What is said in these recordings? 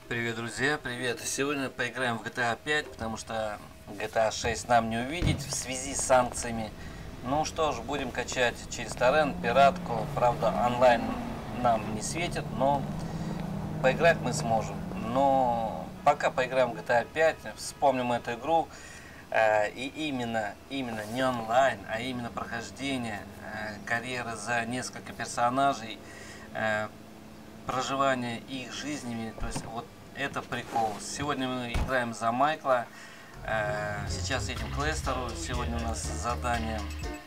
Привет, друзья, привет! Сегодня поиграем в GTA 5, потому что GTA 6 нам не увидеть в связи с санкциями. Ну что ж, будем качать через торрент, пиратку. Правда, онлайн нам не светит, но поиграть мы сможем. Но пока поиграем в GTA 5, вспомним эту игру. И именно не онлайн, а именно прохождение карьеры за несколько персонажей, проживание их жизнями, то есть вот это прикол. Сегодня мы играем за Майкла, сейчас едем к Лестеру. Сегодня у нас задание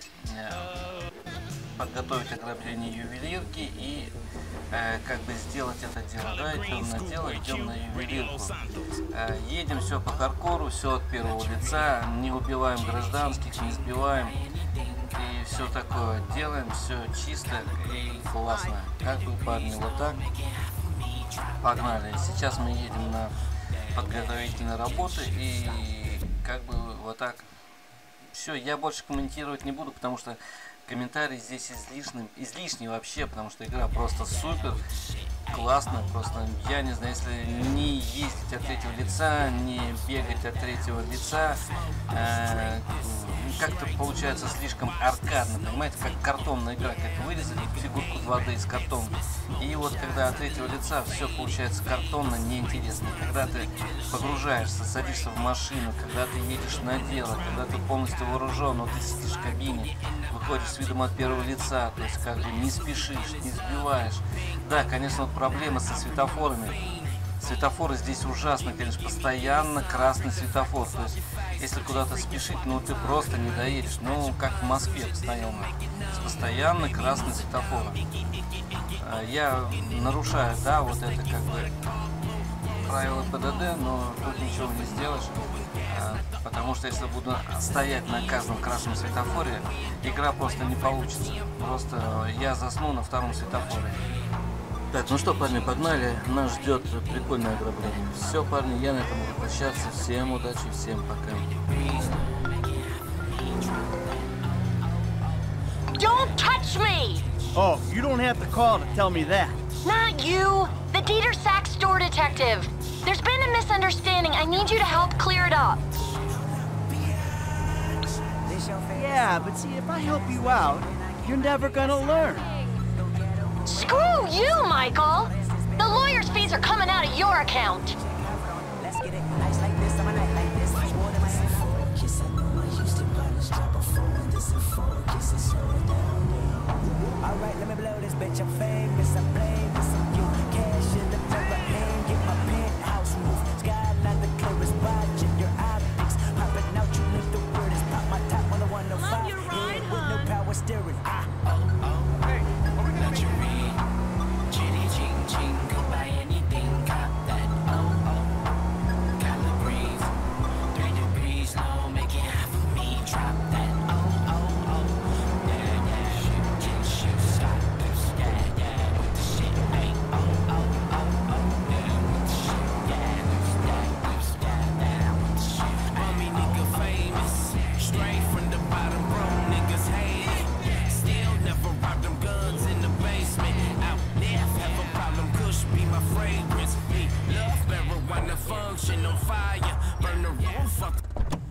подготовить ограбление ювелирки и как бы сделать это дело. Да, идем на дело, идем на ювелирку. Едем все по паркуру, все от первого лица, не убиваем гражданских, не сбиваем. И все такое делаем, все чисто и классно. Как бы, парни, вот так. Погнали. Сейчас мы едем на подготовительные работы и как бы вот так. Все, я больше комментировать не буду, потому что комментарии здесь излишни вообще, потому что игра просто супер, классно, просто, я не знаю, если не ездить от третьего лица, не бегать от третьего лица, как-то получается слишком аркадно, понимаете, как картонная игра, как вырезали фигурку 2D из картона, и вот когда от третьего лица все получается картонно, неинтересно, когда ты погружаешься, садишься в машину, когда ты едешь на дело, когда ты полностью вооружен, но ты сидишь в кабине, выходишь с видом от первого лица, то есть как бы не спешишь, не сбиваешь. Да, конечно, вот проблема со светофорами. Светофоры здесь ужасно, конечно, постоянно красный светофор. То есть, если куда-то спешить, ну ты просто не доедешь. Ну, как в Москве постоянно. Постоянно красный светофор. Я нарушаю, да, вот это как бы правила ПДД, но тут ничего не сделаешь. Потому что если буду стоять на каждом красном светофоре, игра просто не получится. Просто я засну на втором светофоре. Так, ну что, парни, погнали. Нас ждет прикольное ограбление. Все, парни, я на этом буду прощаться. Всем удачи, всем пока. Don't touch me! Oh, you don't have to call to tell me that. Not you! The Dieter Sachs store detective. There's been a misunderstanding. I need you to help clear it up. Yeah, but see, if I help you out, you're never gonna learn. Screw you, Michael! The lawyer's fees are coming out of your account. Alright, let me blow this bitch. I'm famous, I'm blameless, I'm you. Cash in the mirror, hand, get my penthouse roof. Skyline the clearest, watching your optics. Popping out, you live the weirdest. Pop my top on the 105. Here with no power steering. Hey, are we gonna make Chitty ching ching, could buy anything, got that. Gotta breathe. 3 degrees low, make it half of me. Drop that. Yeah, yeah. Shift, stop this. Yeah, yeah. With the shit, hey. Yeah, with the shit. Yeah, with the shit. Bummy nigga famous, straight from the bottom, bro. Niggas hate it. Still never robbed them guns in the basement. Out left, have a problem. Kush be my fragrance. Me love marijuana, function on fire. Burn the roof up.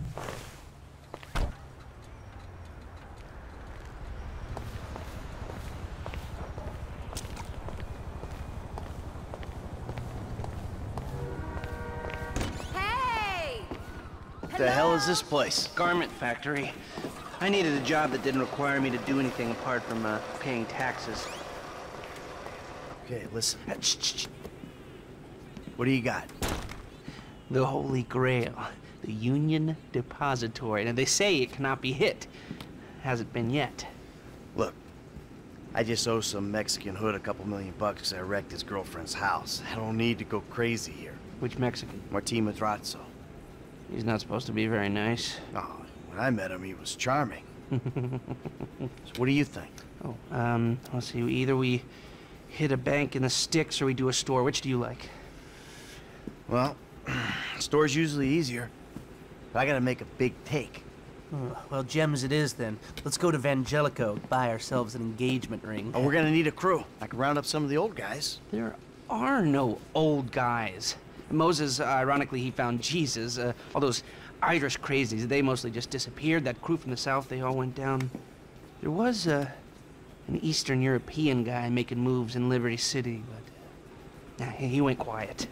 Hey! What the hell is this place? Garment factory. I needed a job that didn't require me to do anything apart from paying taxes. Okay, listen. Shh. What do you got? The Holy Grail, the Union Depository. Now, they say it cannot be hit. Hasn't been yet. Look, I just owe some Mexican hood a couple $1 million because I wrecked his girlfriend's house. I don't need to go crazy here. Which Mexican? Martin Madrazo. He's not supposed to be very nice. Oh, when I met him, he was charming. So what do you think? Oh, let's see. Either we hit a bank in the sticks or we do a store. Which do you like? Well, store's usually easier. But I gotta make a big take. Well, gems it is then. Let's go to Vangelico, buy ourselves an engagement ring. Oh, we're gonna need a crew. I can round up some of the old guys. There are no old guys. Moses, ironically, he found Jesus. All those Irish crazies, they mostly just disappeared. That crew from the south, they all went down. There was an Eastern European guy making moves in Liberty City, but he went quiet.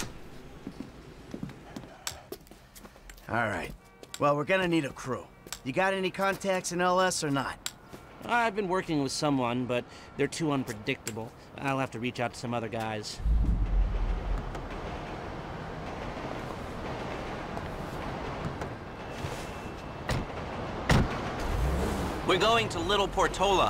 All right. Well, we're gonna need a crew. You got any contacts in LS or not? I've been working with someone, but they're too unpredictable. I'll have to reach out to some other guys. We're going to Little Portola.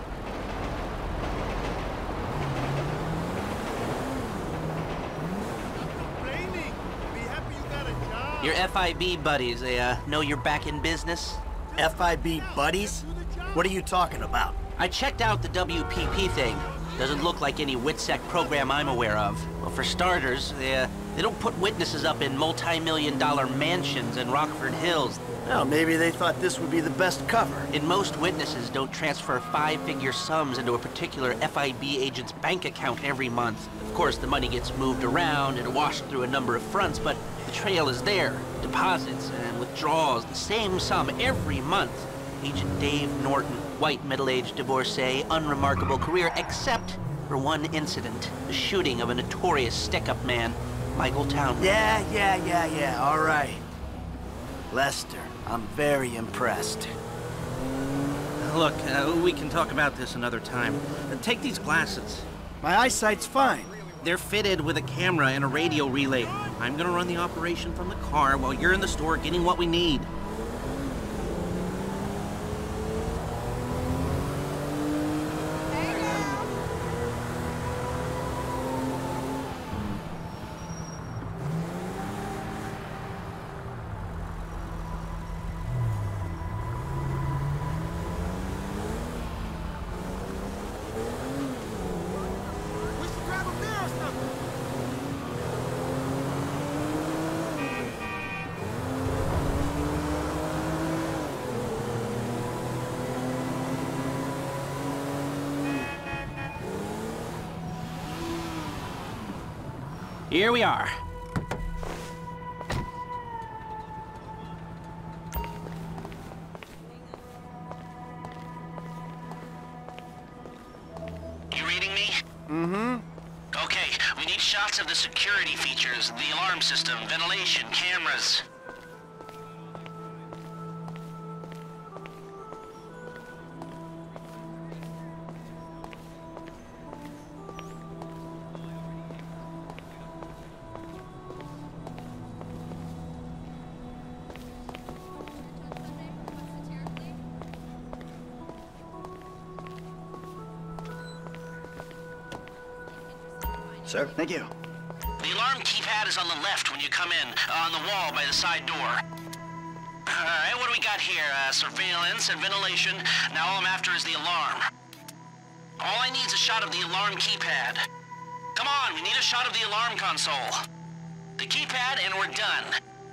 Your FIB buddies, they know you're back in business? FIB buddies? What are you talking about? I checked out the WPP thing. Doesn't look like any WITSEC program I'm aware of. Well, for starters, they don't put witnesses up in multi-million-dollar mansions in Rockford Hills. Well, maybe they thought this would be the best cover. And most witnesses don't transfer five-figure sums into a particular FIB agent's bank account every month. Of course, the money gets moved around and washed through a number of fronts, but the trail is there. Deposits and withdrawals, the same sum every month. Agent Dave Norton, white middle-aged divorcee, unremarkable career, except for one incident, the shooting of a notorious stick-up man, Michael Townley. Yeah, all right. Lester, I'm very impressed. Look, we can talk about this another time. Take these glasses. My eyesight's fine. They're fitted with a camera and a radio relay. I'm gonna run the operation from the car while you're in the store getting what we need. Here we are. You reading me? Mm-hmm. Okay, we need shots of the security features, the alarm system, ventilation, cameras. Sir, thank you. The alarm keypad is on the left when you come in, on the wall by the side door. Alright, what do we got here? Surveillance and ventilation. Now all I'm after is the alarm. All I need is a shot of the alarm keypad. Come on, we need a shot of the alarm console. The keypad and we're done.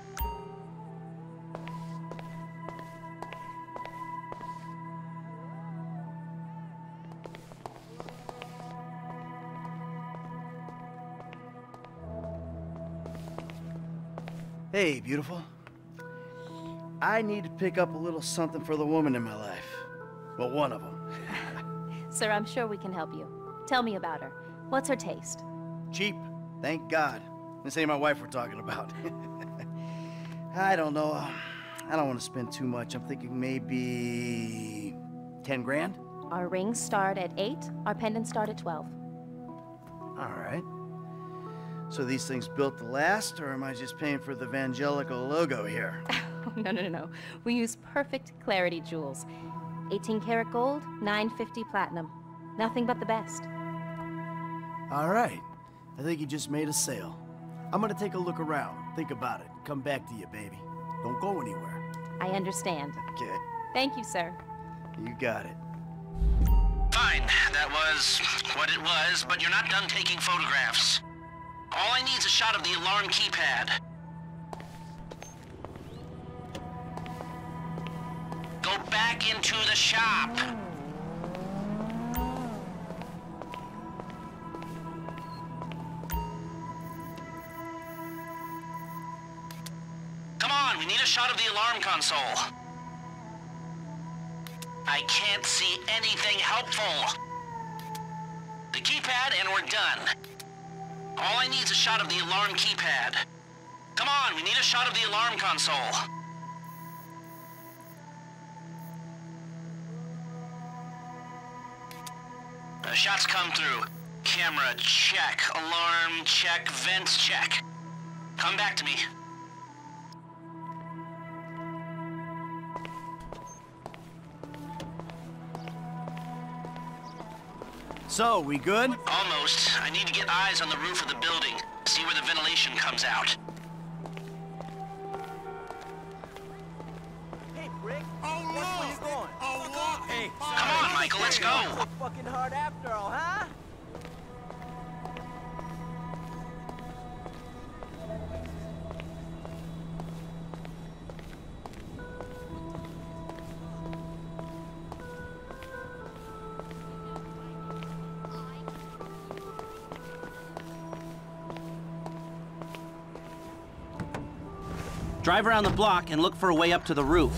Hey, beautiful. I need to pick up a little something for the woman in my life. Well, one of them. Sir, I'm sure we can help you. Tell me about her. What's her taste? Cheap, thank God. This ain't my wife we're talking about. I don't know. I don't want to spend too much. I'm thinking maybe 10 grand? Our rings start at 8, our pendants start at 12. All right. So these things built to last, or am I just paying for the Vangelico logo here? No. We use perfect clarity jewels. 18 karat gold, 950 platinum. Nothing but the best. All right. I think you just made a sale. I'm gonna take a look around, think about it, come back to you, baby. Don't go anywhere. I understand. Okay. Thank you, sir. You got it. Fine, that was what it was, but you're not done taking photographs. All I need is a shot of the alarm keypad. Go back into the shop. on, we need a shot of the alarm console. I can't see anything helpful. The keypad and we're done. All I need is a shot of the alarm keypad. Come on, we need a shot of the alarm console. Shots come through. Camera, check. Alarm, check. Vents, check. Come back to me. So, we good? Almost. I need to get eyes on the roof of the building. See where the ventilation comes out. Hey, Rick. Oh, that's where you going? Oh, Hey, Come on, Michael, let's go. fucking hard after all, huh? Drive around the block and look for a way up to the roof.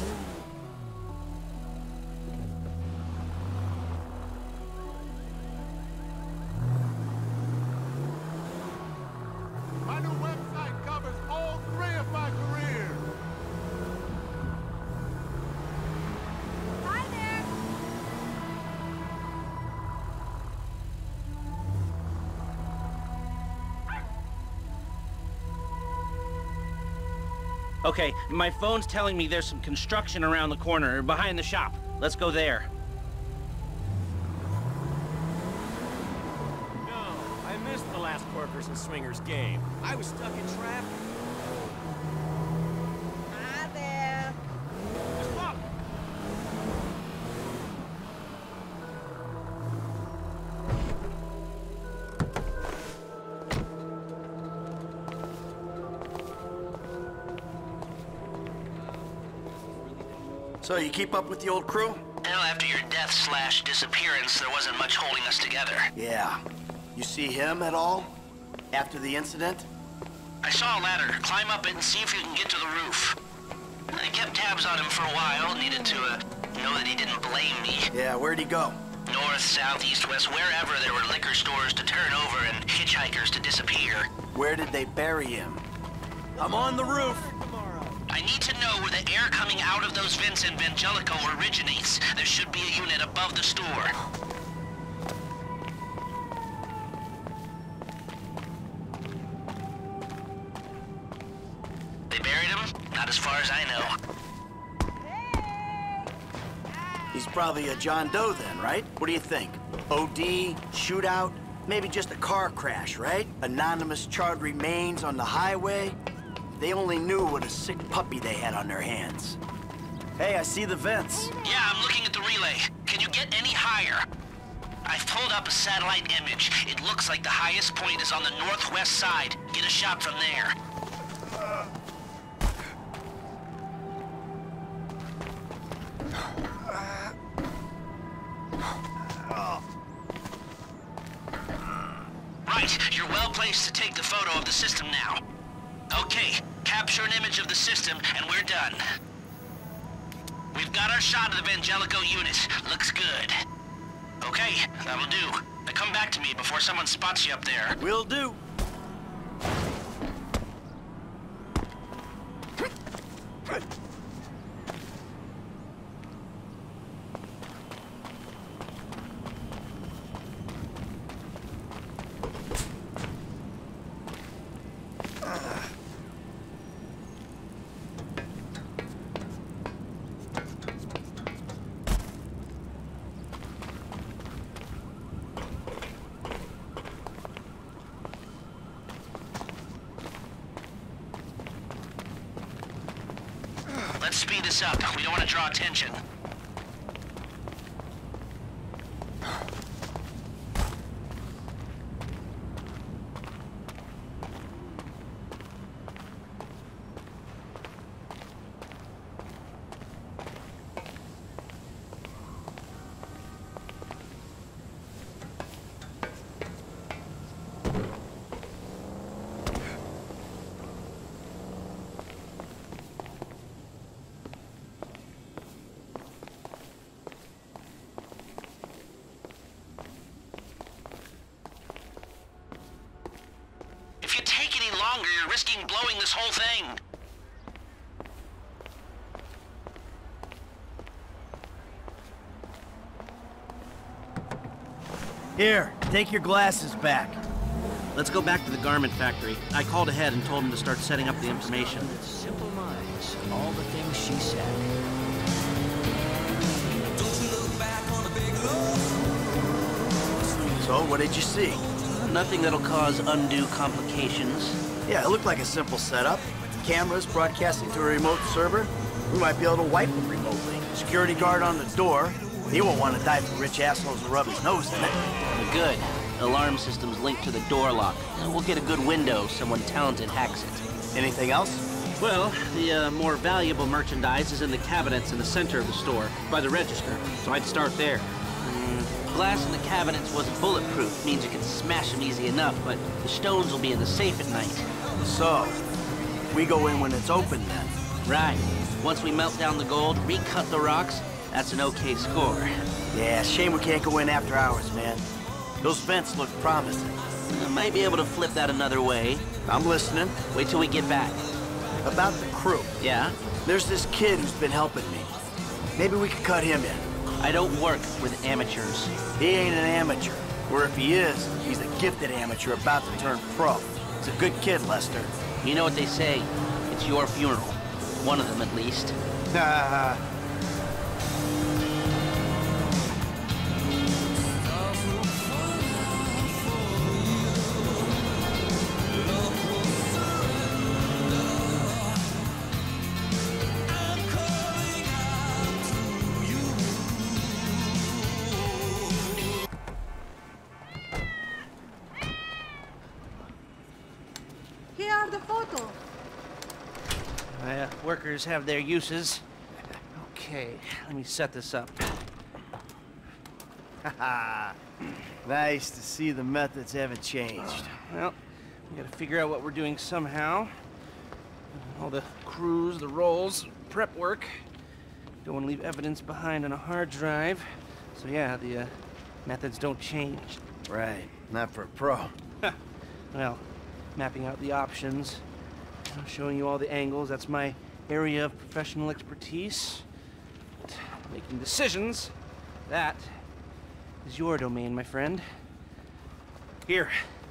My new website covers all 3 of my careers. Hi there. Okay, my phone's telling me there's some construction around the corner, behind the shop. Let's go there. No, I missed the last Corkers and Swingers game. I was stuck in traffic. Hi there. Stop! So, you keep up with the old crew? Well, after your death/disappearance, there wasn't much holding us together. Yeah. You see him at all? After the incident? I saw a ladder. Climb up it and see if you can get to the roof. I kept tabs on him for a while. Needed to know that he didn't blame me. Yeah, where'd he go? North, south, east, west, wherever there were liquor stores to turn over and hitchhikers to disappear. Where did they bury him? I'm on the roof! I need to know where the air coming out of those vents in Vangelico originates. There should be a unit above the store. They buried him? Not as far as I know. He's probably a John Doe then, right? What do you think? OD, shootout, maybe just a car crash, right? Anonymous charred remains on the highway. They only knew what a sick puppy they had on their hands. Hey, I see the vents. Yeah, I'm looking at the relay. Can you get any higher? I've pulled up a satellite image. It looks like the highest point is on the northwest side. Get a shot from there. Right, you're well placed to take the photo of the system now. Okay, capture an image of the system and we're done. We've got our shot of the Vangelico unit. Looks good. Okay, that'll do. Now come back to me before someone spots you up there. Will do. Let's speed this up. We don't want to draw attention. longer, you're risking blowing this whole thing. Here, take your glasses back. Let's go back to the garment factory. I called ahead and told him to start setting up the information. Simple minds, all the things she said. So, what did you see? Nothing that'll cause undue complications. Yeah, it looked like a simple setup. Cameras broadcasting to a remote server. We might be able to wipe them remotely. Security guard on the door. He won't want to die for rich assholes to rub his nose in it. Good. Alarm system's linked to the door lock. And we'll get a good window if someone talented hacks it. Anything else? Well, the more valuable merchandise is in the cabinets in the center of the store, by the register, so I'd start there. Glass in the cabinets wasn't bulletproof, means you can smash them easy enough, but the stones will be in the safe at night. So, we go in when it's open then? Right. Once we melt down the gold, recut the rocks, that's an okay score. Yeah, shame we can't go in after hours, man. Those vents look promising. I might be able to flip that another way. I'm listening. Wait till we get back. About the crew. Yeah? There's this kid who's been helping me. Maybe we could cut him in. I don't work with amateurs. He ain't an amateur. Or if he is, he's a gifted amateur about to turn pro. He's a good kid, Lester. You know what they say. It's your funeral. One of them, at least. Here are the photos. Workers have their uses. Okay, let me set this up. Nice to see the methods haven't changed. Well, we gotta figure out what we're doing somehow. All the crews, the rolls, prep work. Don't want to leave evidence behind on a hard drive. So yeah, the methods don't change. Right, not for a pro. Well, mapping out the options, showing you all the angles, that's my area of professional expertise. But making decisions, that is your domain, my friend. Here.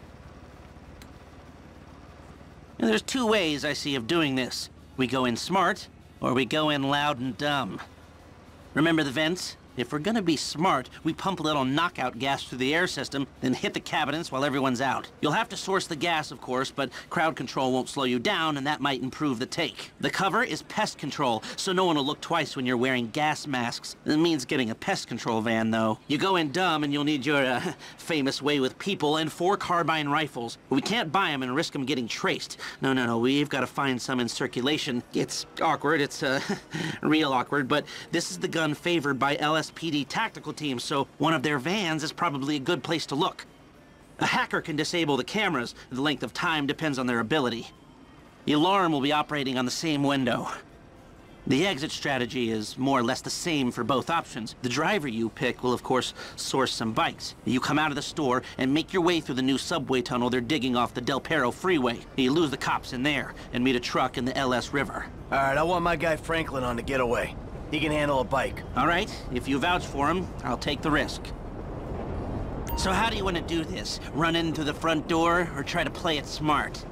Now, there's two ways I see of doing this. We go in smart, or we go in loud and dumb. Remember the vents? If we're gonna be smart, we pump a little knockout gas through the air system, then hit the cabinets while everyone's out. You'll have to source the gas, of course, but crowd control won't slow you down, and that might improve the take. The cover is pest control, so no one will look twice when you're wearing gas masks. It means getting a pest control van, though. You go in dumb, and you'll need your famous way with people and 4 carbine rifles. We can't buy them and risk them getting traced. No, we've got to find some in circulation. It's awkward, it's real awkward, but this is the gun favored by LSPD tactical teams, so one of their vans is probably a good place to look. A hacker can disable the cameras. The length of time depends on their ability. The alarm will be operating on the same window. The exit strategy is more or less the same for both options. The driver you pick will, of course, source some bikes. You come out of the store and make your way through the new subway tunnel they're digging off the Del Perro freeway. You lose the cops in there and meet a truck in the LS River. All right, I want my guy Franklin on the getaway. He can handle a bike. All right, if you vouch for him, I'll take the risk. So how do you want to do this? Run in through the front door or try to play it smart?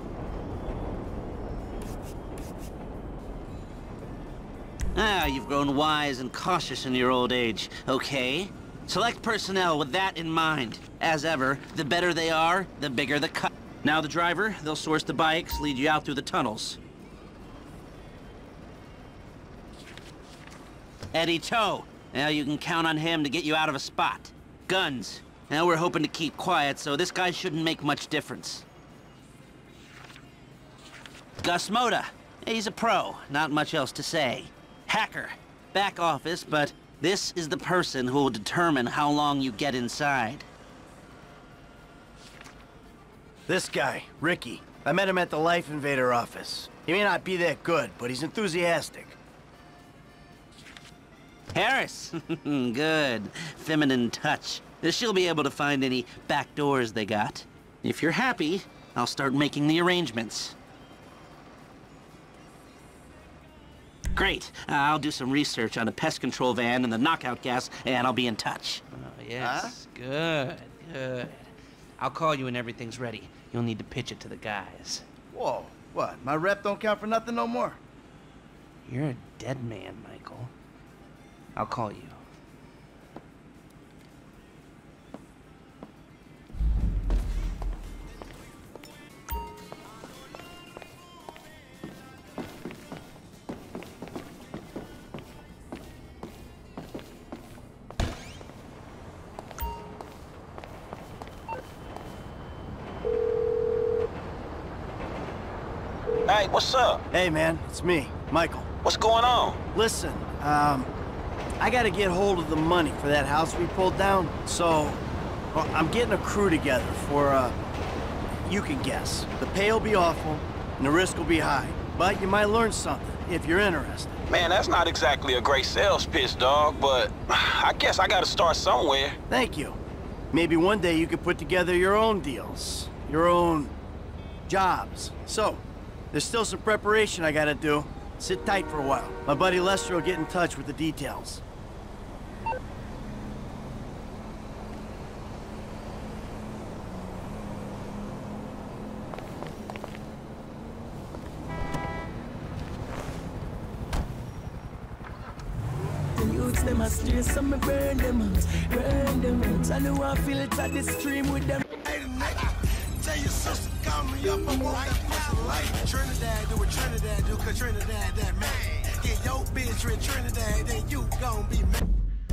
You've grown wise and cautious in your old age. Okay. Select personnel with that in mind. As ever, the better they are, the bigger the cut. Now the driver, they'll source the bikes, lead you out through the tunnels. Eddie Toh. Now you can count on him to get you out of a spot. Guns. Now we're hoping to keep quiet, so this guy shouldn't make much difference. Gus Moda. He's a pro. Not much else to say. Hacker. Back office, but this is the person who will determine how long you get inside. This guy, Ricky. I met him at the Life Invader office. He may not be that good, but he's enthusiastic. Harris. Good. Feminine touch. She'll be able to find any back doors they got. If you're happy, I'll start making the arrangements. Great. I'll do some research on a pest control van and the knockout gas, and I'll be in touch. Oh, yes. Good, good. I'll call you when everything's ready. You'll need to pitch it to the guys. Whoa, what? My rep don't count for nothing no more? You're a dead man, Michael. I'll call you. Hey, what's up? Hey, man, it's me, Michael. What's going on? Listen, I gotta get hold of the money for that house we pulled down, so well, I'm getting a crew together for, you can guess. The pay will be awful, and the risk will be high, but you might learn something if you're interested. Man, that's not exactly a great sales pitch, dog, but I guess I gotta start somewhere. Thank you. Maybe one day you could put together your own deals, your own jobs. So, there's still some preparation I gotta do. Sit tight for a while. My buddy Lester will get in touch with the details. The youths them a steer, some me burn them out. I know I feel it at the stream with them. Tell your sister, call me up, I want that pussy like Trinidad, do what Trinidad do, cause Trinidad that man. Get your bitch in Trinidad, then you gon' be mad.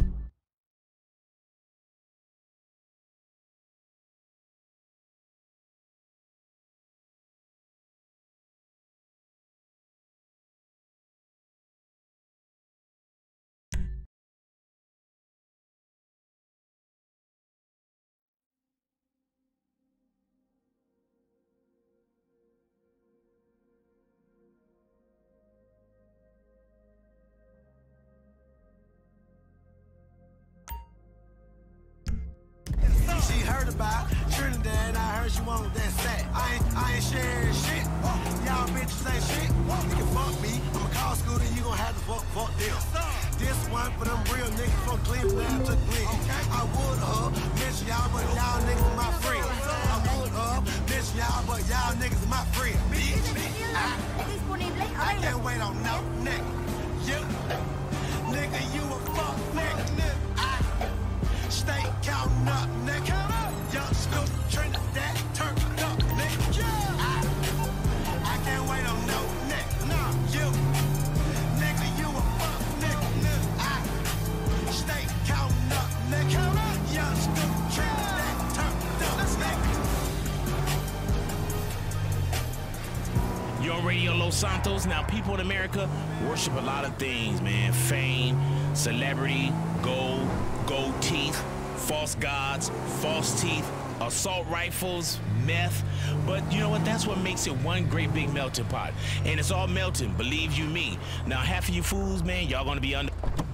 She heard about Trinidad, I heard she want that sack. I ain't sharing shit. Y'all bitches ain't shit. You can fuck me. I'm a car scooter, you gon' have to fuck them. This one for them real niggas from Cleveland to Glen. I would mention y'all, but y'all niggas are my friends. I would mention y'all, but y'all niggas are my friends. Bitch, I can't wait on no nigga. You, nigga, you a fuck nigga. Stay counting up, nigga. Young Snoop, Trinidad, turn up, nigga. I can't wait on no nigga. No, you, nigga, you a fuck nigga. Stay counting up, nigga. Young Snoop, Trinidad, turn up, nigga. You're on Radio Los Santos. Now, people in America worship a lot of things, man. Fame, celebrity, gold teeth, false gods, false teeth, assault rifles, meth. But you know what? That's what makes it one great big melting pot. And it's all melting, believe you me. Now, half of you fools, man, y'all gonna be under...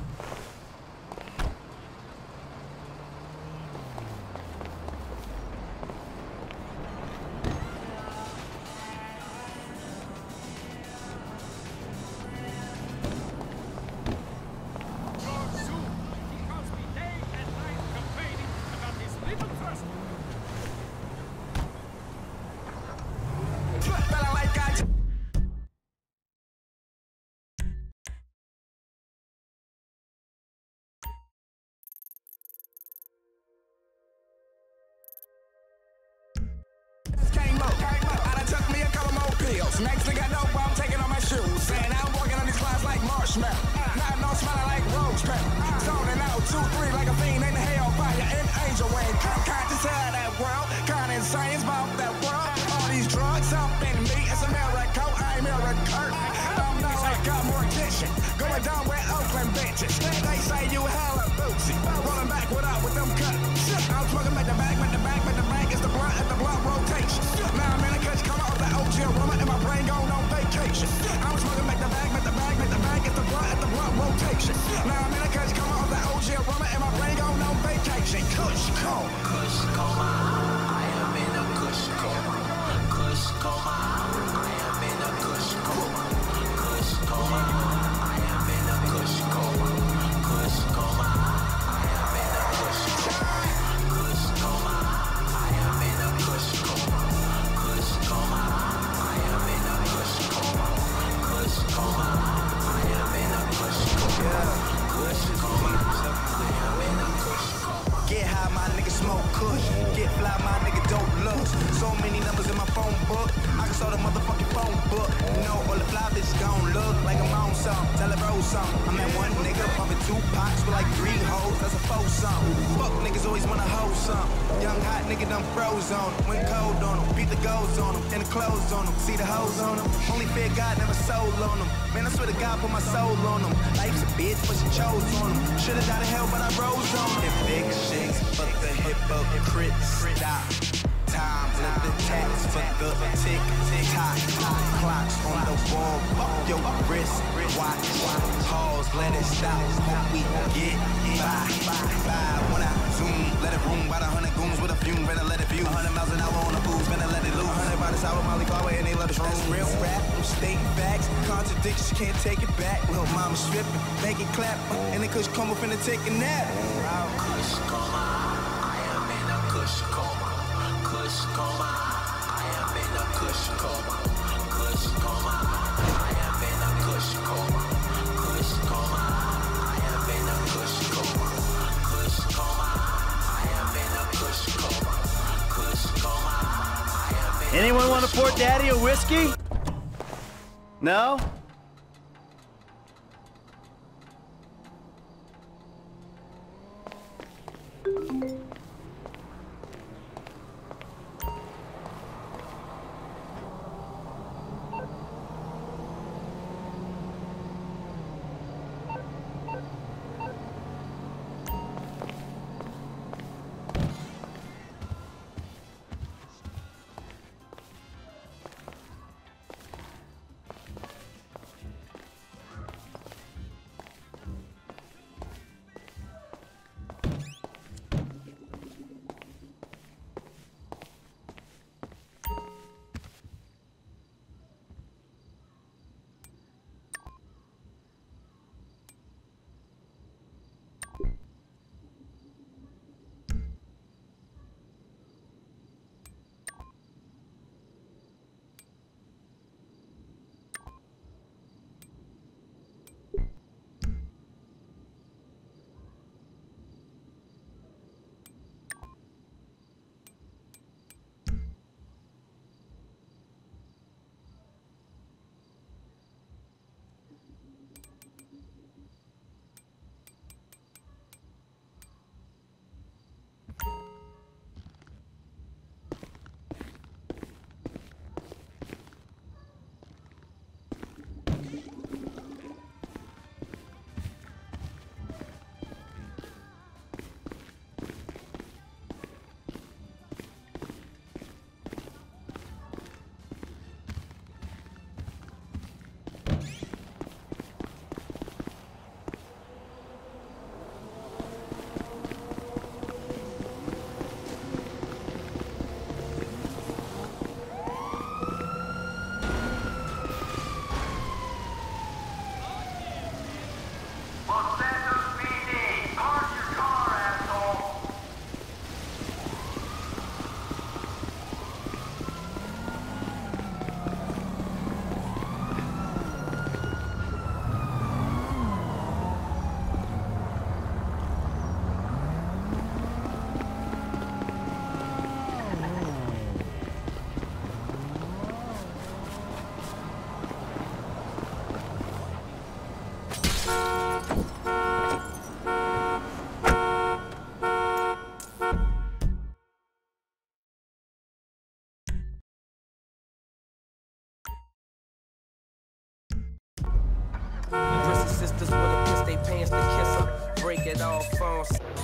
Next thing I know, I'm taking off my shoes. Saying I'm walking on these clouds like marshmallow. Now no smelling like rose petal. Zoning out, 2-3 like a fiend in the hellfire. An angel wing. I'm kind to tell that world. Kind of insane about that world. All these drugs up in me. It's a miracle. I'm miracle. I'm not like got more attention. Going down with Oakland bitches. They say you hella bootsy. Rolling back with them cuts. I'm smoking back the bag, with the bag, with the bag. It's the blunt rotation. Now I'm in a catch, come out of the OG aroma and my brain going on vacation. I'm smoking back the bag, with the bag, with the bag. It's the blunt rotation. Now I'm in a catch, come out of the OG aroma and my brain going on vacation. Kush, cold. Kush, cold. I am in a Kush, cold. some, tell it roll some. I'm that one nigga pumping 2 pots with like 3 hoes, that's a faux song. Fuck niggas always wanna hold some. Young hot nigga done froze on them, went cold on them, beat the goals on them, and the clothes on them, see the hoes on them. Only fear God, never sold on them. Man, I swear to God, put my soul on them. Life's a bitch, but she chose on them. Should've died in hell, but I rose on them. And big shit, fuck the hypocrites, stop. Time, live the tax for the tick-tock. Clocks on the wall, your wrist, watch. Pause, let it stop, hope we get by. When I zoom, let it room, about 100 goons with a fume, better let it view. 100 miles an hour on the booze, better let it loose. 100 by the sour Molly flower, and they love the shrooms. That's real rap, I'm stating facts. Contradictions, can't take it back. Little mama stripping, make it clap, and the kush come up finna take a nap. Kush coma, I am in a kush coma. Kush coma, I am in a kush coma. Kush coma, I am in a kush coma. Kush coma, I am in a kush coma. Kush coma, I am in a kush coma. Kush coma, I am in a. Anyone want to pour Daddy a whiskey? No? Sisters will piss they pants to kiss her. Break it off on.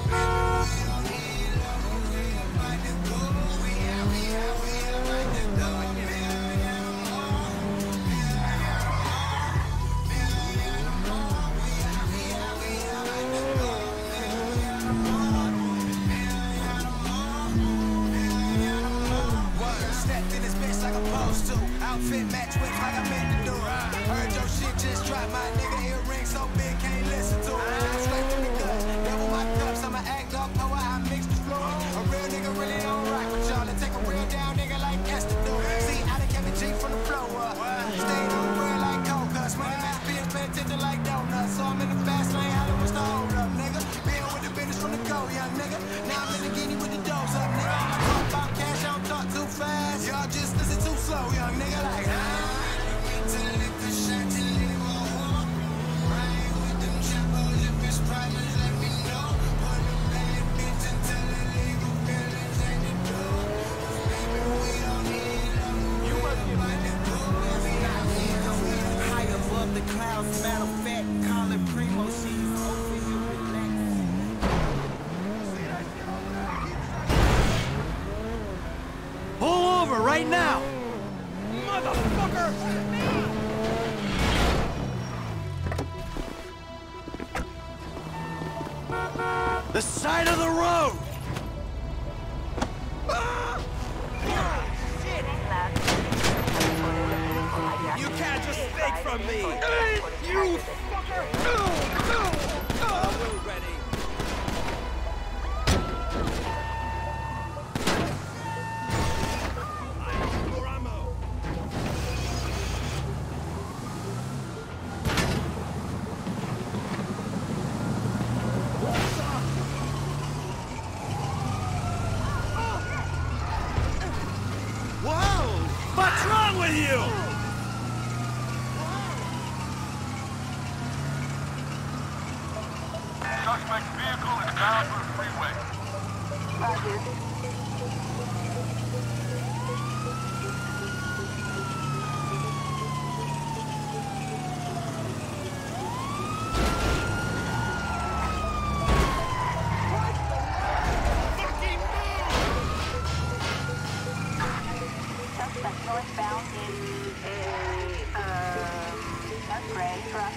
Stepped in this bitch like a post to. Outfit match with like I meant to do. Heard your shit just dropped, my nigga earring so big can't listen to it. I'm straight from the gut. Double my cups, I'ma act up, power, I mix the floor. A real nigga really don't rock with y'all and take a real down nigga like Esther do. See, I done kept a G from the flow up. Stayed on the real like cold cuts. Money match bills, pay attention like donuts. So I'm in the fast lane, holla what's the hold up, nigga. Been with the business from the go, young nigga. Now I'm in the guinea with the doors up, nigga. I talk about cash, I don't talk too fast. Y'all just listen too slow, young nigga. Like, clouds, matter of fact, call it primo. She's over you, relax. Pull over right now! Motherfucker! The side of the road! You can't just sneak from me! Hey, you fucker! We're ready. What's wrong with you? Suspect vehicle is bound for the freeway. Suspect northbound in a gray truck.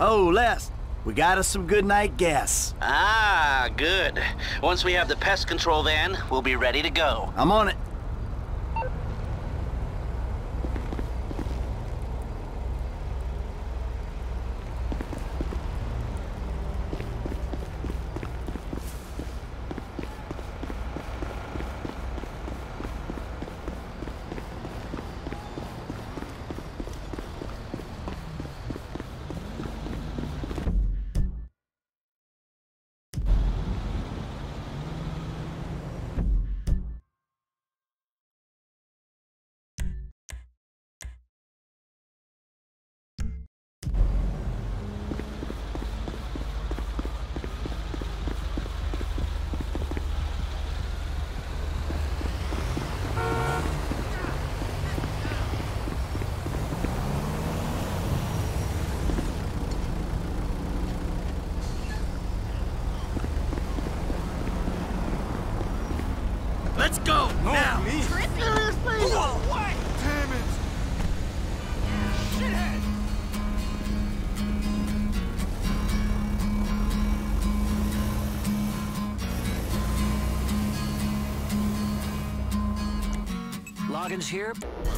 Oh, Les, we got us some good night gas. Ah, good. Once we have the pest control van, we'll be ready to go. I'm on it. Let's go! Now! Seriously? What? Damn it! Shithead! Loggins here.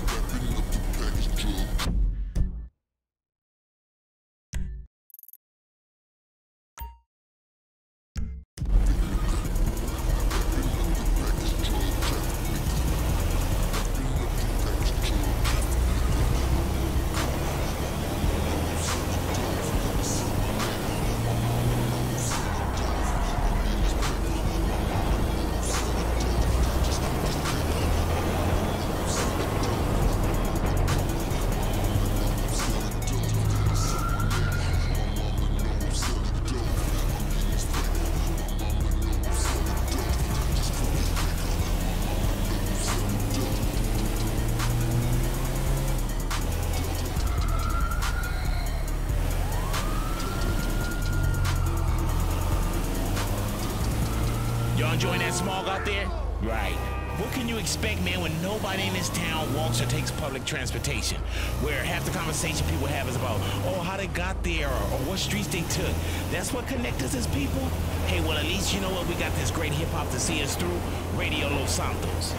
Y'all enjoying that smog out there? Right. What can you expect, man, when nobody in this town walks or takes public transportation? Where half the conversation people have is about, oh, how they got there or what streets they took. That's what connects us as people? Hey, well, at least you know what? We got this great hip-hop to see us through. Radio Los Santos.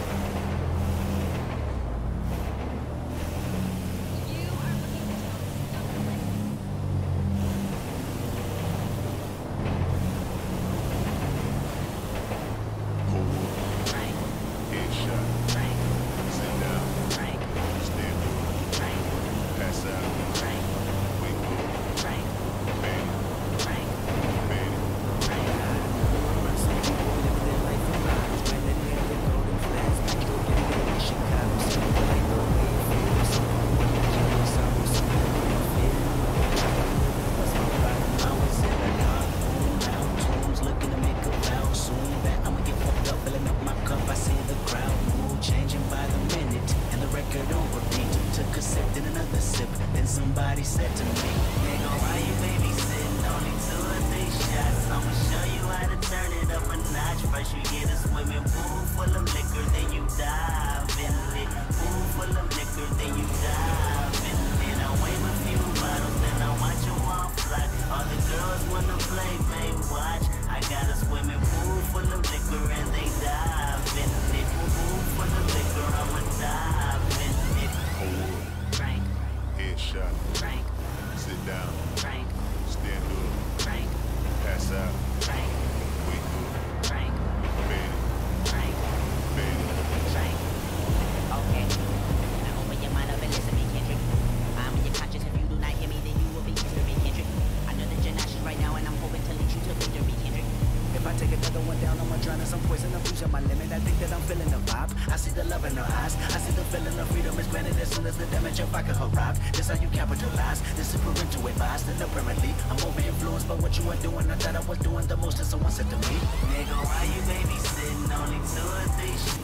Somebody said to me, nigga, why you babysitting? Only 2 or 3 shots. I'ma show you how to turn it up a notch. First you get a swimming pool full of liquor, then you dive in it. Pool full of liquor, then you dive in it. I wave a few bottles, then I watch you all fly. All the girls wanna play, babe, watch. I got a swimming pool full of liquor and they dive in it. Pool full of liquor, I'ma dive in it. Frank. Headshot. Frank. Sit down. Frank. Stand up. Frank. Pass out. Frank. Wake up. Frank. Bed. Frank. Bed. Frank. Okay. Now open your mind up and listen to me, Kendrick. I'm in your conscience. If you do not hear me, then you will be history, Kendrick. I know that you're nauseous right now, and I'm hoping to lead you to victory, Kendrick. If I take another one down, I'ma drown in some poison. I'm pushing my limit. I think that I'm feeling the vibe. I see the love in her eyes. I see the feeling of freedom is granted as soon as the damage of vodka arrive. This how you capitalize. This is parental advice. Then apparently, I'm over influenced by what you are doing. I thought I was doing the most, and someone said to me, nigga, why you babysitting? Only 2 or 3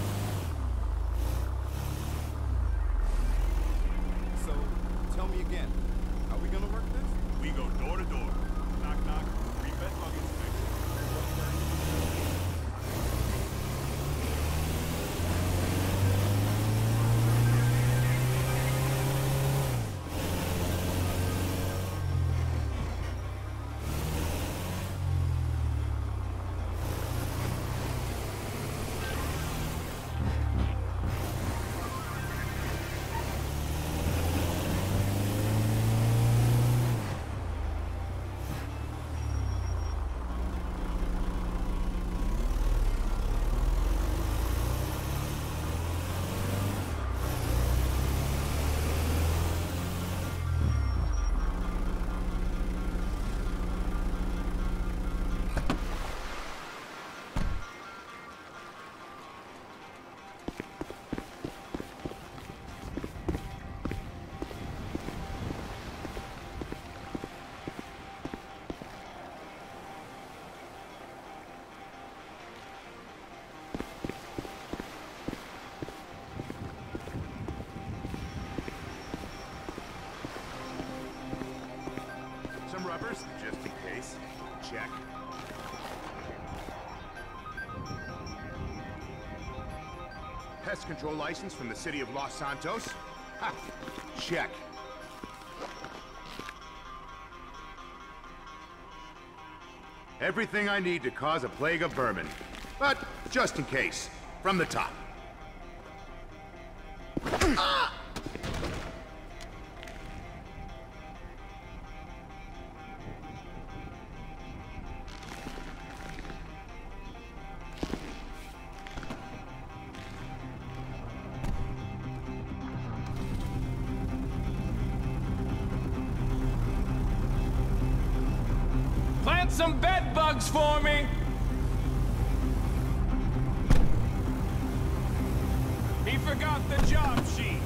So, tell me again, are we gonna work this? We go door to door. Knock, knock. Refed luggage. pest control license from the city of Los Santos? Ha! Check. Everything I need to cause a plague of vermin. But just in case, from the top. Ah! Plant some bed bugs for me! He forgot the job sheet.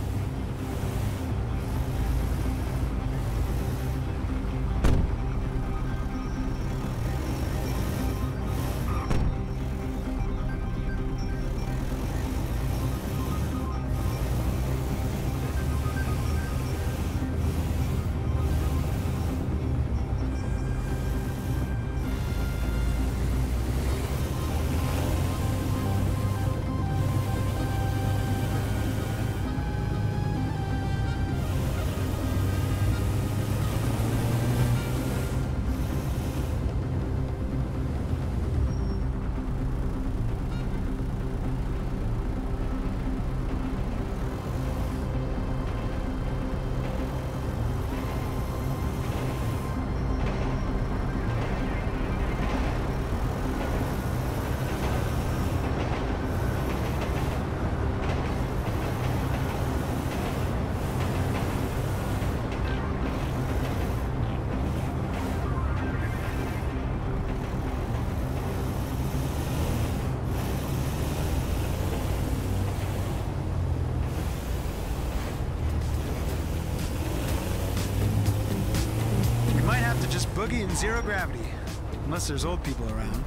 Boogie in zero gravity, unless there's old people around.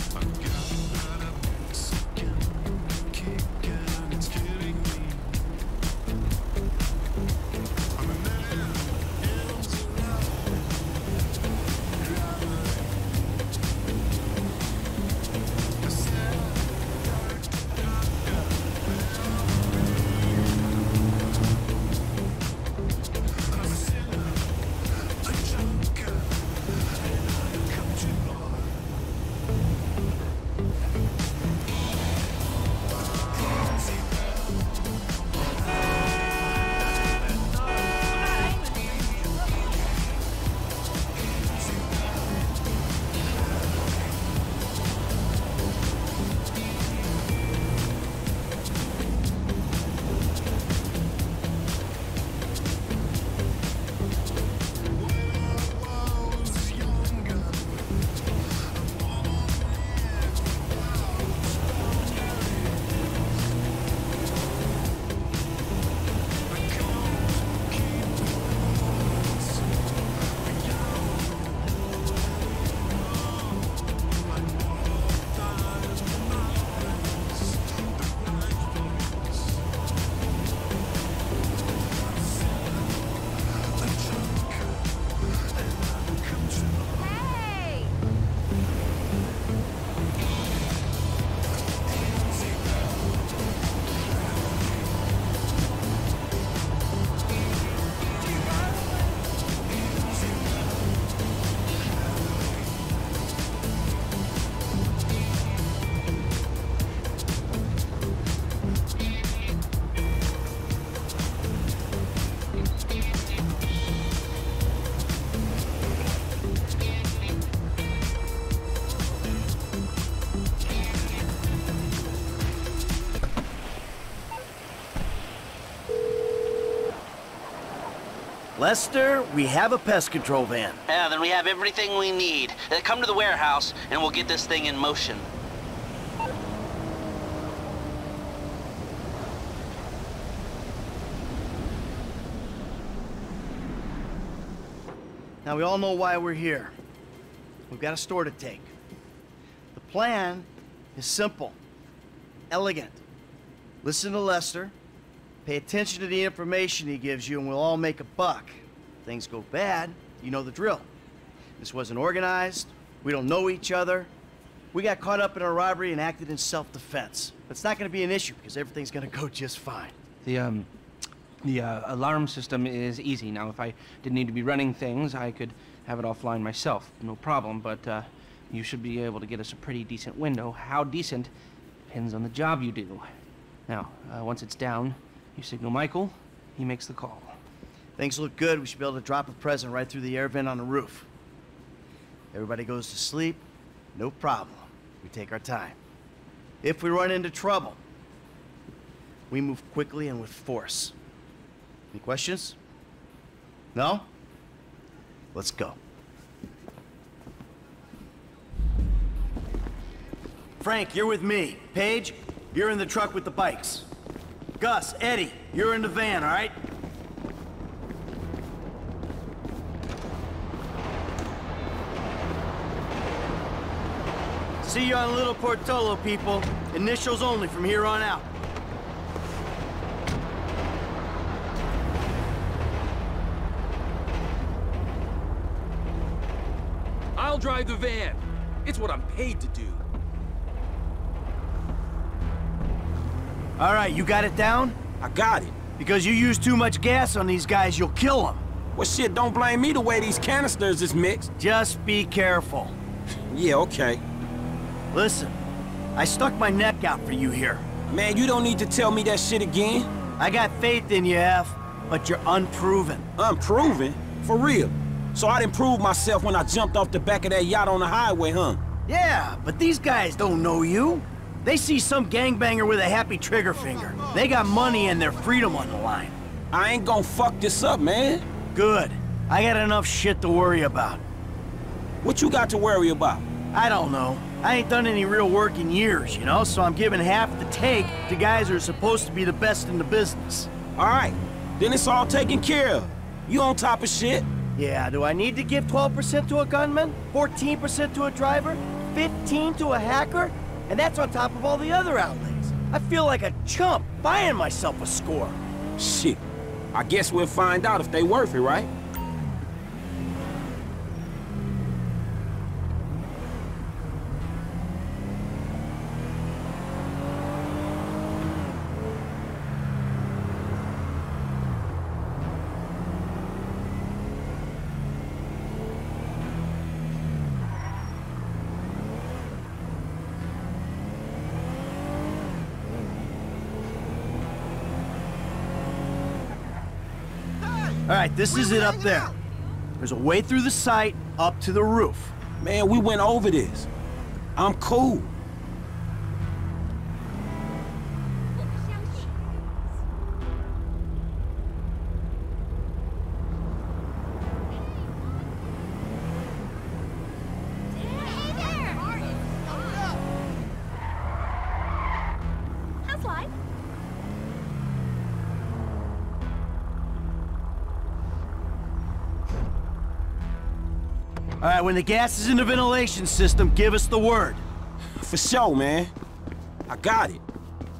Lester, we have a pest control van. Yeah, then we have everything we need. Come to the warehouse, and we'll get this thing in motion. Now, we all know why we're here. We've got a store to take. The plan is simple, elegant. Listen to Lester, pay attention to the information he gives you, and we'll all make a buck. If things go bad, you know the drill. This wasn't organized, we don't know each other. We got caught up in a robbery and acted in self-defense. But it's not gonna be an issue because everything's gonna go just fine. The alarm system is easy. Now, if I didn't need to be running things, I could have it offline myself. No problem, but you should be able to get us a pretty decent window. How decent depends on the job you do. Now, once it's down, you signal Michael, he makes the call. Things look good. We should be able to drop a present right through the air vent on the roof. Everybody goes to sleep, no problem. We take our time. If we run into trouble, we move quickly and with force. Any questions? No? Let's go. Frank, you're with me. Paige, you're in the truck with the bikes. Gus, Eddie, you're in the van, all right? See you on Little Portola, people. Initials only from here on out. I'll drive the van. It's what I'm paid to do. All right, you got it down? I got it. Because you use too much gas on these guys, you'll kill them. Well, shit, don't blame me the way these canisters is mixed. Just be careful. Yeah, okay. Listen, I stuck my neck out for you here. Man, you don't need to tell me that shit again. I got faith in you, F, but you're unproven. Unproven? For real? So I didn't prove myself when I jumped off the back of that yacht on the highway, huh? Yeah, but these guys don't know you. They see some gangbanger with a happy trigger finger. They got money and their freedom on the line. I ain't gonna fuck this up, man. Good. I got enough shit to worry about. What you got to worry about? I don't know. I ain't done any real work in years, you know, so I'm giving half the take to guys who are supposed to be the best in the business. All right, then it's all taken care of. You on top of shit? Yeah, do I need to give 12% to a gunman? 14% to a driver? 15% to a hacker? And that's on top of all the other outlays. I feel like a chump buying myself a score. Shit. I guess we'll find out if they worth it, right? All right, this is it up there. There's a way through the site up to the roof. Man, we went over this. I'm cool. All right, when the gas is in the ventilation system, give us the word. For sure, man. I got it.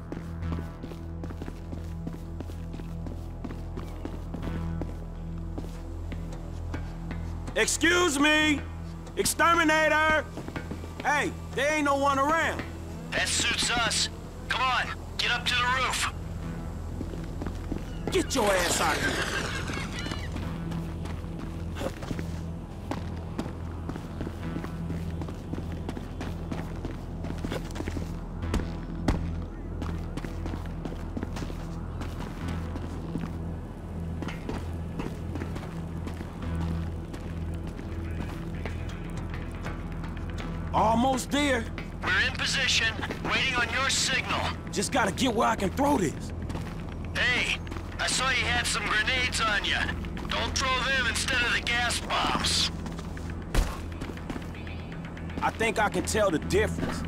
Excuse me! Exterminator! Hey, there ain't no one around. That suits us. Come on, get up to the roof. Get your ass out here. Almost there. We're in position, waiting on your signal. Just gotta get where I can throw this. Hey, I saw you had some grenades on you. Don't throw them instead of the gas bombs. I think I can tell the difference.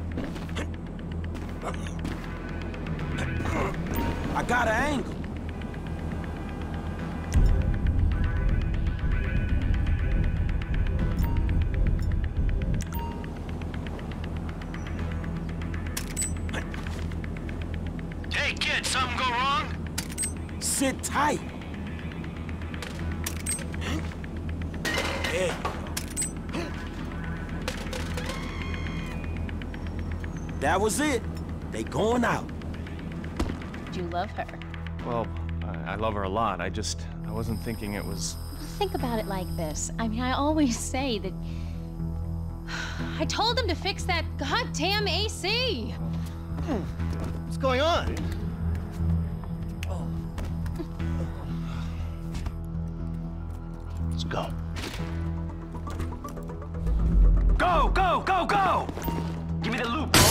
I got an angle. Hey, kid, something go wrong? Sit tight. that was it. They going out. Do you love her? Well, I love her a lot. I wasn't thinking it was... Think about it like this. I mean, I always say that... I told him to fix that goddamn AC! What's going on? Let's go. Go, go, go, go! Give me the loop, bro.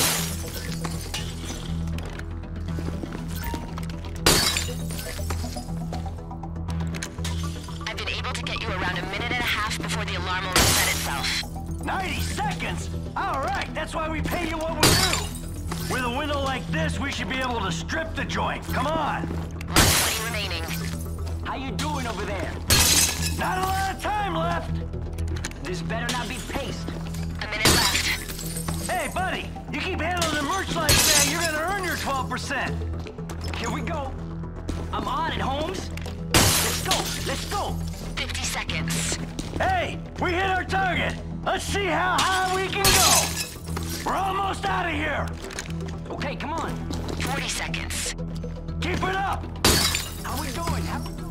I've been able to get you around 1.5 minutes before the alarm will reset itself. 90 seconds? All right, that's why we pay you what we do. With a window like this, we should be able to strip the joint. Come on. 120 remaining. How you doing over there? Not a lot of time left. This better not be paste. 1 minute left. Hey, buddy, you keep handling the merch like that, you're gonna earn your 12%. Here we go. I'm on it, Holmes. Let's go, let's go. 50 seconds. Hey, we hit our target. Let's see how high we can go. We're almost out of here. Okay, come on. 40 seconds. Keep it up. How we doing?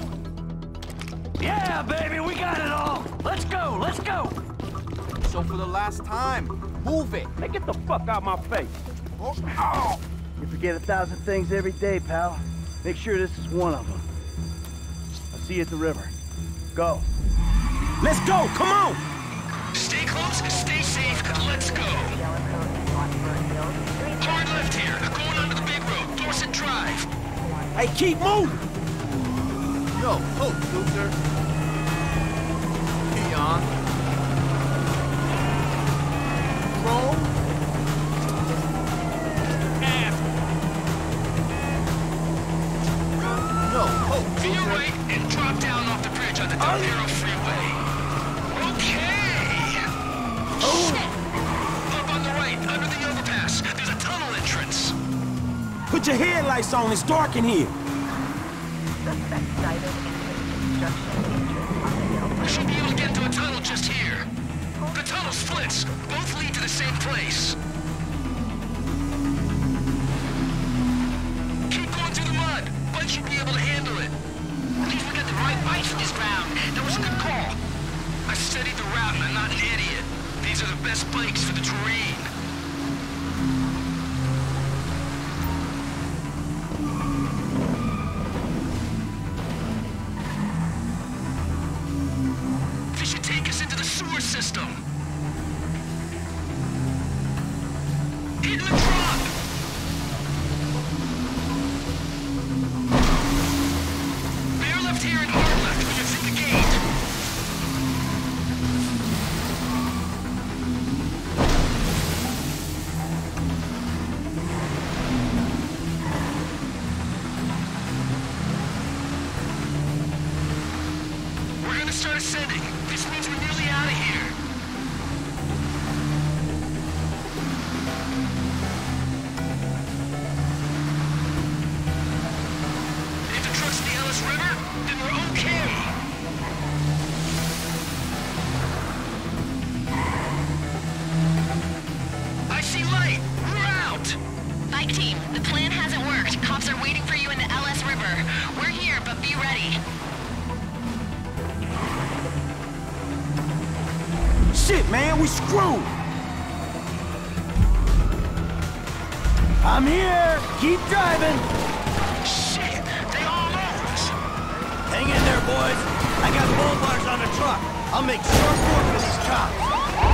Yeah, baby, we got it all. Let's go, let's go. So for the last time, move it. Hey, get the fuck out my face. Oh. You forget 1,000 things every day, pal. Make sure this is one of them. I'll see you at the river. Go. Let's go, come on. Stay close, stay safe, let's go. Hard left here, going onto the big road, Dorset Drive. Hey, keep moving. Yo, hold, loser. Peon. Roll. No, hold, Veer loser. right and drop down off the bridge on the Del Hero Freeway. Okay. Up on the right, under the overpass, there's a tunnel entrance. Put your headlights on, it's dark in here. We should be able to get into a tunnel just here. The tunnel splits. Both lead to the same place. Keep going through the mud. Bud should be able to handle it. At least we got the right bikes in this ground. That was a good call. I studied the route and I'm not an idiot. These are the best bikes for the terrain. This should take us into the sewer system. In the truck! Bear left here and hard left when you're through the gate. We're gonna start ascending. This means we're nearly out of here. If the truck's in the Ellis River, then we're okay. I see light. We're out. Bike team, the plan hasn't worked. Cops are waiting for you in the LS River. We're here, but be ready. Shit, man, we screwed. I'm here. Keep driving. Shit, they all over us. Hang in there, boys. I got bull bars on the truck. I'll make short work of these cops.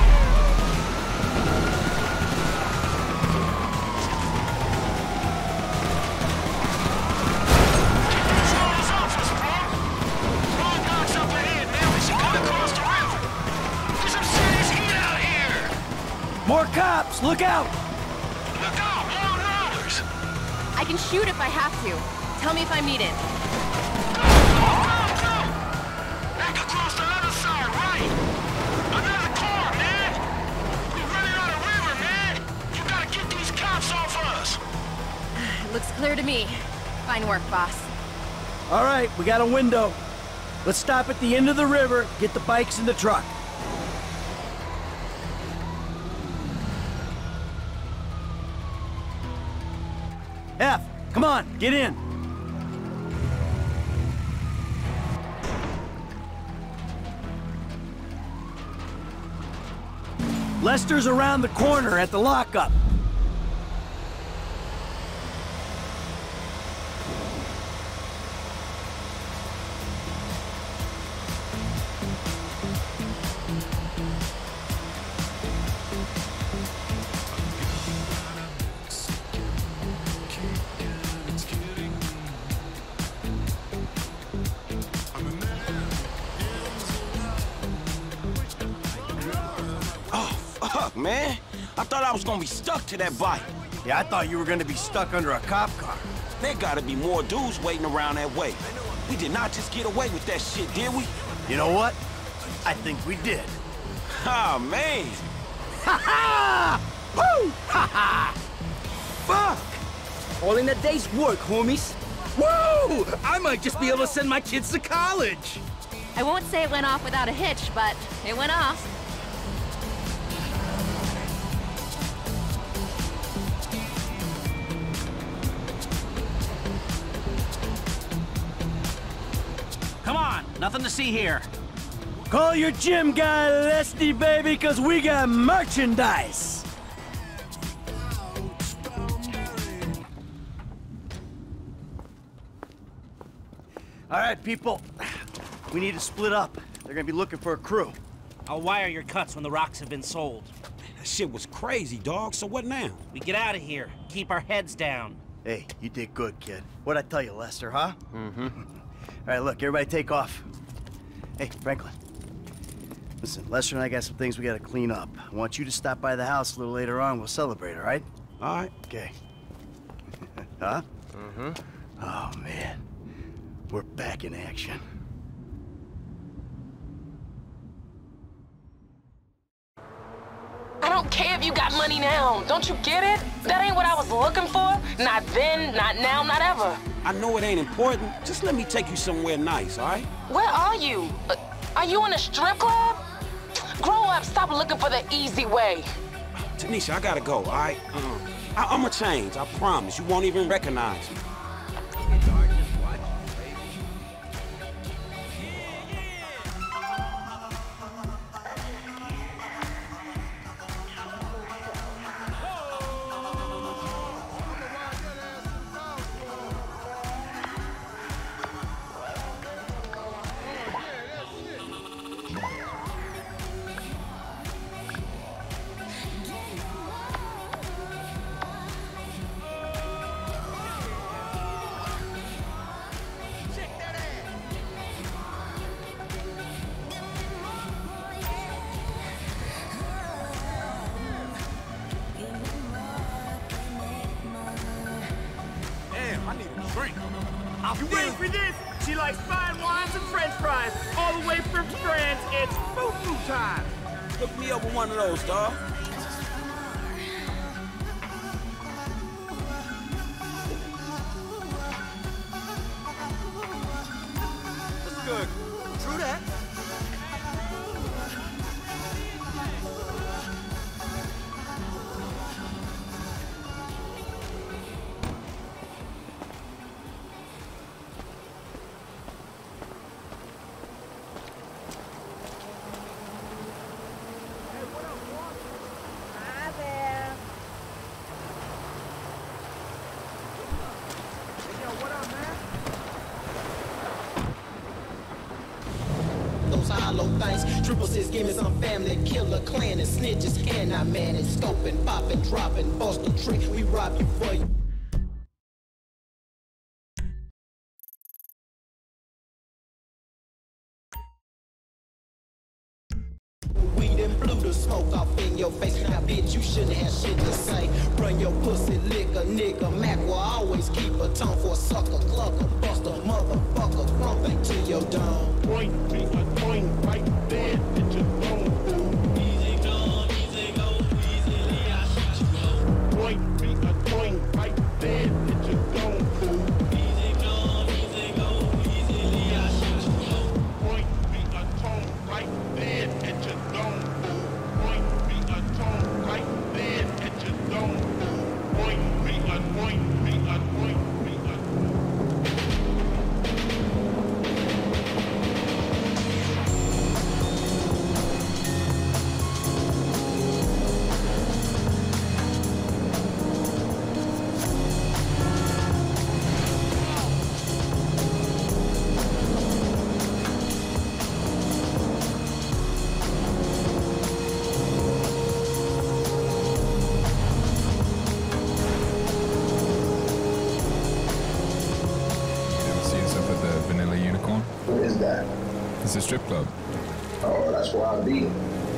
Control's off us, bro. Roadblocks up ahead, man. We should cut across the river. There's some serious heat out here. More cops, look out. Look out, long rollers. I can shoot if I have to. Tell me if I'm needed. Go! Back across the other side, right. Another car, man. We're running out of river, man. You gotta get these cops off us. It looks clear to me. Fine work, boss. All right, we got a window. Let's stop at the end of the river, get the bikes in the truck. F, come on, get in. Lester's around the corner at the lockup. Man, I thought I was gonna be stuck to that bike. Yeah, I thought you were gonna be stuck under a cop car. There gotta be more dudes waiting around that way. We did not just get away with that shit, did we? You know what? I think we did. Ah, man. Ha ha! Woo! Ha ha! Fuck! All in a day's work, homies. Woo! I might just be able to send my kids to college. I won't say it went off without a hitch, but it went off. Come on, nothing to see here. Call your gym guy, Lesty, baby, because we got merchandise. All right, people. We need to split up. They're gonna be looking for a crew. I'll wire your cuts when the rocks have been sold. That shit was crazy, dog. So what now? We get out of here. Keep our heads down. Hey, you did good, kid. What'd I tell you, Lester, huh? Mm-hmm. All right, look, everybody take off. Hey, Franklin. Listen, Lester and I got some things we gotta clean up. I want you to stop by the house a little later on. We'll celebrate, all right? All right. Okay. Huh? Mm-hmm. Oh, man. We're back in action. I don't care if you got money now. Don't you get it? That ain't what I was looking for. Not then, not now, not ever. I know it ain't important. Just let me take you somewhere nice, all right? Where are you? Are you in a strip club? Grow up, stop looking for the easy way. Tanisha, I gotta go, all right? I'ma change, I promise. You won't even recognize me. Damn, I need a drink. You ready for this? She likes fine wines and french fries. All the way from France, it's foo-foo time. Hook me up with one of those, dawg. What's good? True that. Those hollow things, 666, give me some family, killer clan and snitches cannot manage, scoping, popping, dropping, bust a trick, we rob you for you. Weed and blew the smoke off in your face. Now, bitch, you shouldn't have shit to say. Run your pussy, lick a nigga. Mac will always keep a tongue for a sucker, clucker, bust a motherfucker, crump back to your dome. Point me a point right there at your dome, fool. Easy go, easily I shoot you, ho. Point me a point right there at your dome, fool. Easy go, easily I shoot you, ho. Point me a tone right there at your dome, fool. Point me a tone right there at your dome, fool. Point me a It's a strip club. Oh, that's where I'll be.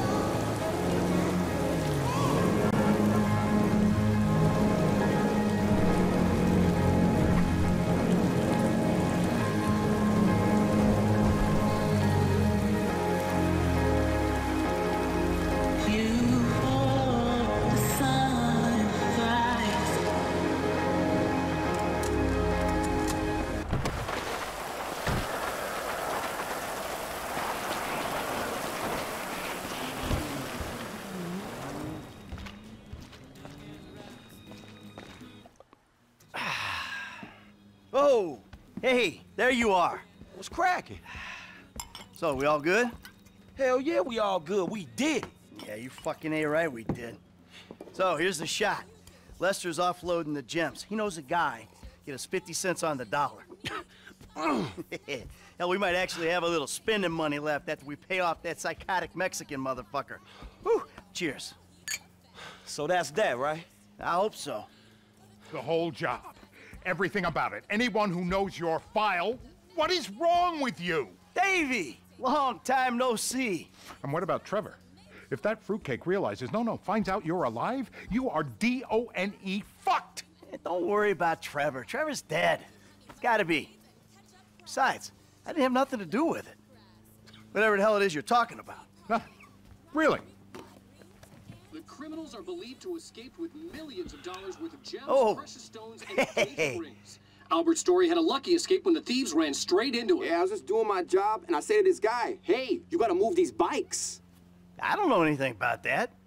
Oh, hey, there you are. What's cracking? So, we all good? Hell yeah, we all good. We did it. Yeah, you fucking ain't right, we did. So, here's the shot. Lester's offloading the gems. He knows a guy. Get us 50 cents on the dollar. Hell, we might actually have a little spending money left after we pay off that psychotic Mexican motherfucker. Whew, cheers. So that's that, right? I hope so. The whole job. Everything about it. Anyone who knows your file, what is wrong with you? Davey! Long time no see. And what about Trevor? If that fruitcake realizes, finds out you're alive, you are D-O-N-E fucked. Hey, don't worry about Trevor. Trevor's dead. Gotta be. Besides, I didn't have nothing to do with it. Whatever the hell it is you're talking about. Really? The criminals are believed to have escaped with millions of dollars worth of gems, Oh. precious stones, and engagement rings. Albert Story had a lucky escape when the thieves ran straight into him. Yeah, I was just doing my job, and I say to this guy, hey, you gotta move these bikes. I don't know anything about that.